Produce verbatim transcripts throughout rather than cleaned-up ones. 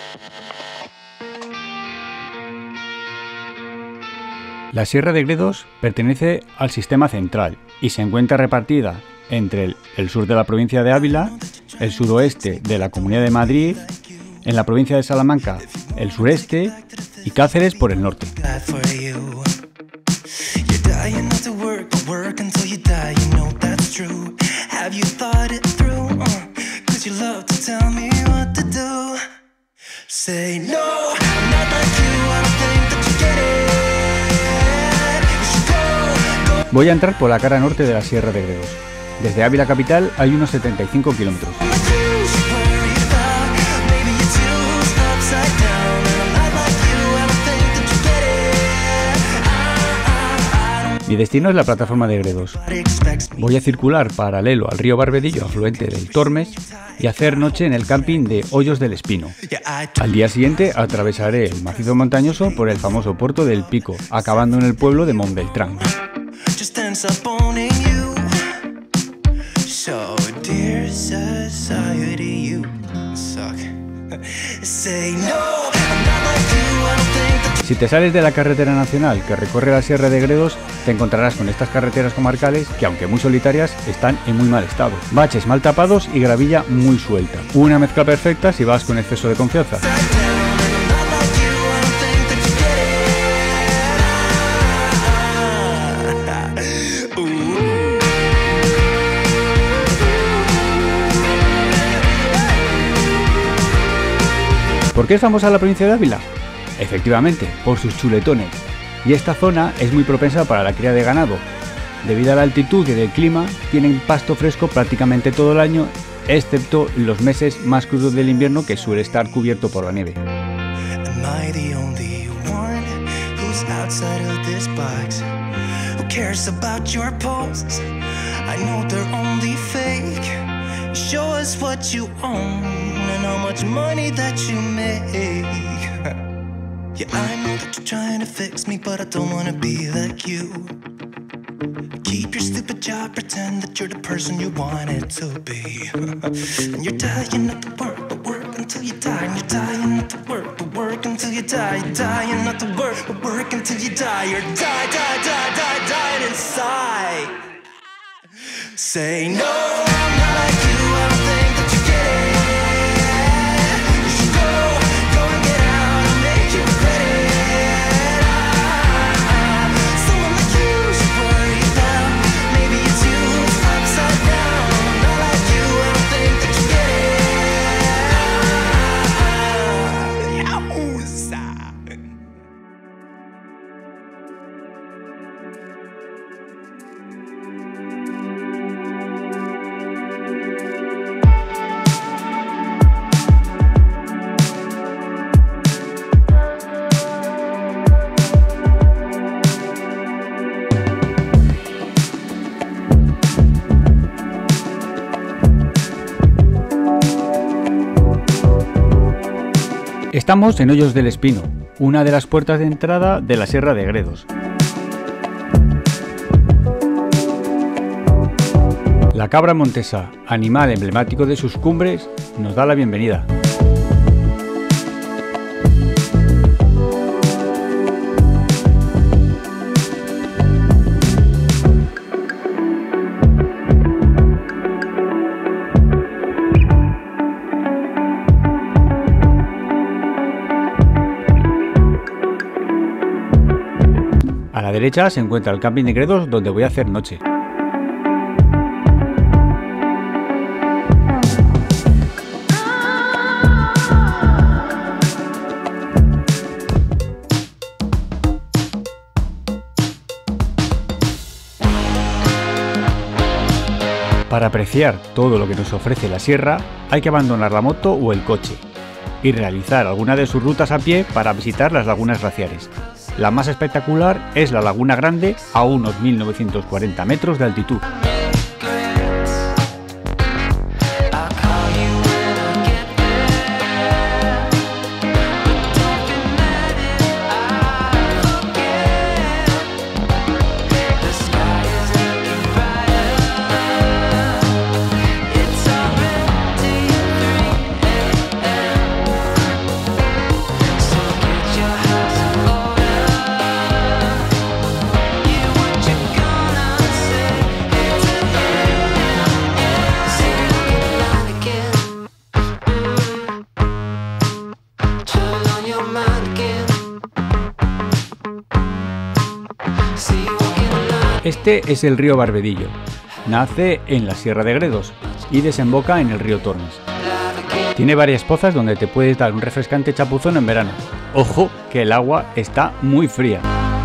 La Sierra de Gredos pertenece al Sistema Central y se encuentra repartida entre el, el sur de la provincia de Ávila, el sudoeste de la Comunidad de Madrid, en la provincia de Salamanca el sureste y Cáceres por el norte. Voy a entrar por la cara norte de la Sierra de Gredos. Desde Ávila capital hay unos setenta y cinco kilómetros. Mi destino es la plataforma de Gredos. Voy a circular paralelo al río Barbedillo, afluente del Tormes, y hacer noche en el camping de Hoyos del Espino. Al día siguiente atravesaré el macizo montañoso por el famoso puerto del Pico, acabando en el pueblo de Montbeltrán. Si te sales de la carretera nacional que recorre la Sierra de Gredos, te encontrarás con estas carreteras comarcales que, aunque muy solitarias, están en muy mal estado. Baches mal tapados y gravilla muy suelta. Una mezcla perfecta si vas con exceso de confianza. ¿Por qué es famosa la provincia de Ávila? Efectivamente, por sus chuletones. Y esta zona es muy propensa para la cría de ganado. Debido a la altitud y del clima, tienen pasto fresco prácticamente todo el año, excepto los meses más crudos del invierno, que suele estar cubierto por la nieve. Show us what you own and how much money that you make. Yeah, I know that you're trying to fix me, but I don't wanna be like you. Keep your stupid job, pretend that you're the person you wanted to be. And you're dying not to work, but work until you die. And you're dying not to work, but work until you die. You're dying not to work, but work until you die. You're die, die, die, die, dying inside. Say no, I'm not like you. I don't think that you get it. You should go, go and get out and make you regret it. Ah, someone like you should worry about. Maybe it's you who's upside down. I'm not like you. I don't think that you get it. Ah, yowza. Estamos en Hoyos del Espino, una de las puertas de entrada de la Sierra de Gredos. La cabra montesa, animal emblemático de sus cumbres, nos da la bienvenida. A la derecha se encuentra el camping de Gredos, donde voy a hacer noche. Para apreciar todo lo que nos ofrece la sierra, hay que abandonar la moto o el coche y realizar alguna de sus rutas a pie para visitar las lagunas glaciares. La más espectacular es la Laguna Grande, a unos mil novecientos cuarenta metros de altitud. Este es el río Barbedillo. Nace en la Sierra de Gredos y desemboca en el río Tormes. Tiene varias pozas donde te puedes dar un refrescante chapuzón en verano. Ojo que el agua está muy fría.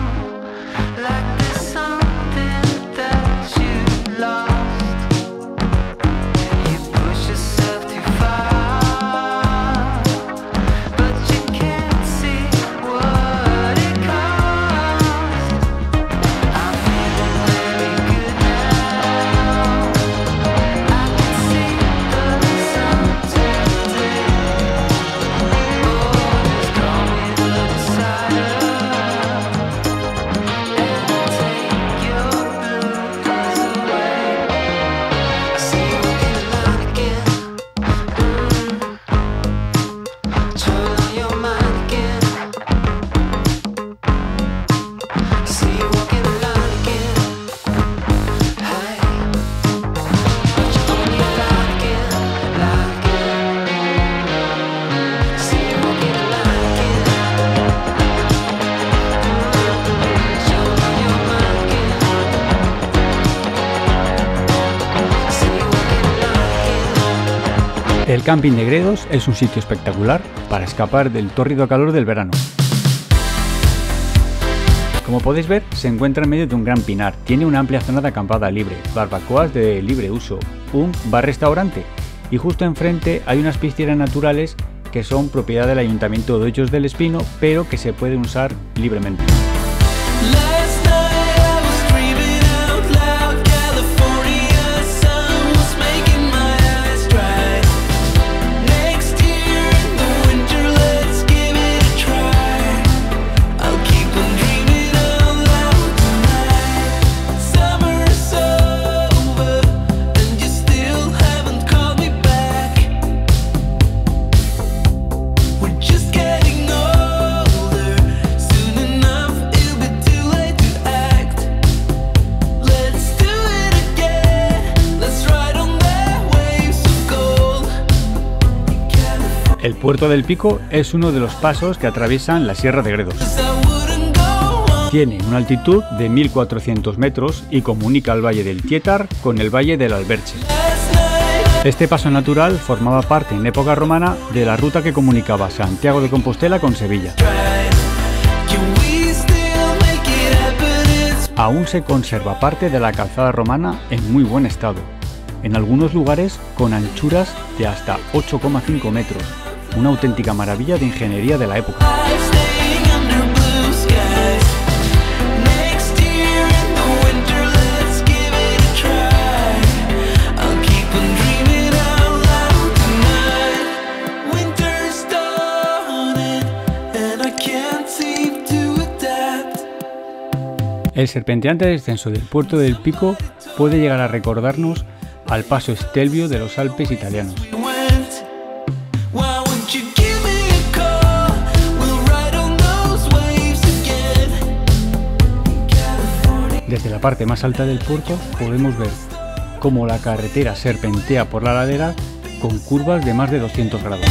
El camping de Gredos es un sitio espectacular para escapar del tórrido calor del verano. Como podéis ver, se encuentra en medio de un gran pinar, tiene una amplia zona de acampada libre, barbacoas de libre uso, un bar-restaurante y justo enfrente hay unas piscinas naturales que son propiedad del Ayuntamiento de Hoyos del Espino, pero que se pueden usar libremente. El Puerto del Pico es uno de los pasos que atraviesan la Sierra de Gredos. Tiene una altitud de mil cuatrocientos metros y comunica el Valle del Tietar con el Valle del Alberche. Este paso natural formaba parte en época romana de la ruta que comunicaba Santiago de Compostela con Sevilla. Aún se conserva parte de la calzada romana en muy buen estado, en algunos lugares con anchuras de hasta ocho coma cinco metros. Una auténtica maravilla de ingeniería de la época. El serpenteante descenso del Puerto del Pico puede llegar a recordarnos al paso Stelvio de los Alpes italianos. Desde la parte más alta del puerto podemos ver cómo la carretera serpentea por la ladera con curvas de más de doscientos grados.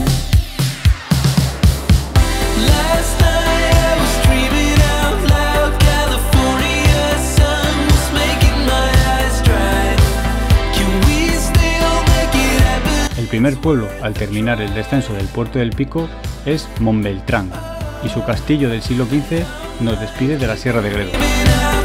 El primer pueblo al terminar el descenso del Puerto del Pico es Montbeltrán y su castillo del siglo quince nos despide de la Sierra de Gredos.